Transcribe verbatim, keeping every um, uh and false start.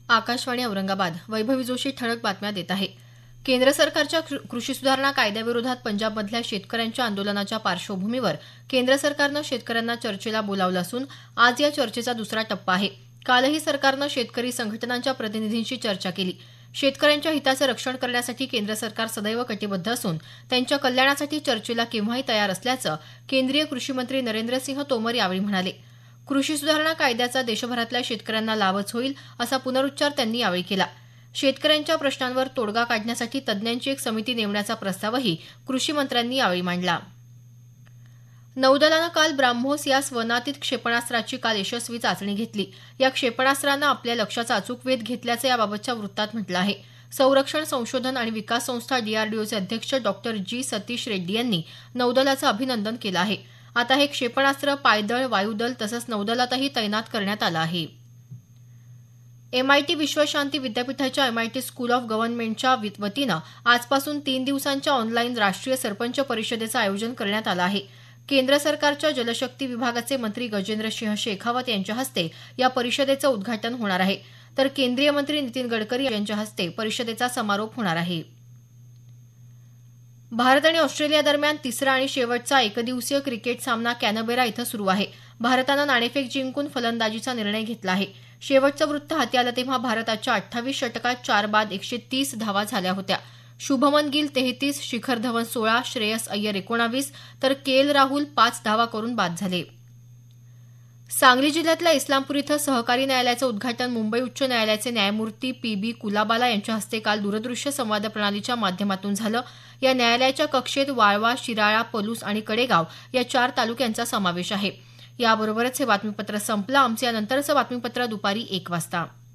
आकाशवाणी औरंगाबाद. वैभवी जोशी ठळक बातम्या देत आहे. केंद्र सरकारच्या कृषी सुधारणा कायद्याविरोधात पंजाबमधल्या शेतकऱ्यांच्या आंदोलनाच्या पार्श्वभूमीवर केंद्र सरकारनं शेतकऱ्यांना चर्चेला बोलावलं असून आज या चर्चेचा दुसरा टप्पा आहे. कालही सरकारनं शेतकरी संघटनांच्या प्रतिनिधींशी चर्चा केली. शेतकऱ्यांच्या हिताचं रक्षण करण्यासाठी केंद्र सरकार सदैव कटिबद्ध असून त्यांच्या कल्याणासाठी चर्चेला केव्हाही तयार असल्याचं केंद्रीय कृषी मंत्री नरेंद्रसिंह तोमर यावेळी म्हणाले. कृषी सुधारणा कायद्याचा देशभरातल्या शेतकऱ्यांना लाभच होईल असा पुनरुच्चार त्यांनी यावेळी केला. शेतकऱ्यांच्या प्रश्नांवर तोडगा काढण्यासाठी तज्ज्ञांची एक समिती नेमण्याचा प्रस्तावही कृषी मंत्र्यांनी यावेळी मांडला. नौदलानं काल ब्राह्मोस या स्वनातीत क्षेपणास्त्राची काल यशस्वी चाचणी घेतली. या क्षेपणास्त्रानं आपल्या लक्ष्याचा अचूक वेध घेतल्याचं याबाबतच्या वृत्तात म्हटलं आहे. संरक्षण संशोधन आणि विकास संस्था डीआरडीओचे अध्यक्ष डॉक्टर जी सतीश रेड्डी यांनी नौदलाचं अभिनंदन केलं आहे. आता हे क्षेपणास्त्र पायदळ, वायुदल तसंच नौदलातही तैनात करण्यात आलं आहे. एमआयटी विश्वशांती विद्यापीठाच्या एमआयटी स्कूल ऑफ गव्हर्नमेंटच्या वतीनं आजपासून तीन दिवसांच्या ऑनलाईन राष्ट्रीय सरपंच परिषदेचं आयोजन करण्यात आलं आहे. केंद्र सरकारच्या जलशक्ती विभागाचे मंत्री गजेंद्रसिंह शेखावत यांच्या हस्ते या परिषदेचं उद्घाटन होणार आहे, तर केंद्रीय मंत्री नितीन गडकरी यांच्या हस्ते परिषदेचा समारोप होणार आहे. भारत आणि ऑस्ट्रेलिया दरम्यान तिसरा आणि शेवटचा एकदिवसीय क्रिकेट सामना कॅनबेरा इथं सुरू आहे. भारतानं नाणेफेक जिंकून फलंदाजीचा निर्णय घेतला आहे. शेवटचं वृत्त हाती आलं तेव्हा भारताच्या अठ्ठावीस षटकात चार बाद एकशे तीस धावा झाल्या होत्या. शुभमन गिल तेहतीस, शिखर धवन सोळा, श्रेयस अय्यर एकोणावीस तर के एल राहुल पाच धावा करून बाद झाले. सांगली जिल्ह्यातल्या इस्लामपूर इथं सहकारी न्यायालयाचं उद्घाटन मुंबई उच्च न्यायालयाचे न्यायमूर्ती पी बी कुलाबाला यांच्या हस्ते काल दूरदृश्य संवाद प्रणालीच्या माध्यमातून झालं. या न्यायालयाच्या कक्षेत वाळवा, शिराळा, पलूस आणि कडेगाव या चार तालुक्यांचा समावेश आहे. याबरोबरच हे बातमीपत्र संपलं. आमचं यानंतरचं बातमीपत्र दुपारी एक वाजता.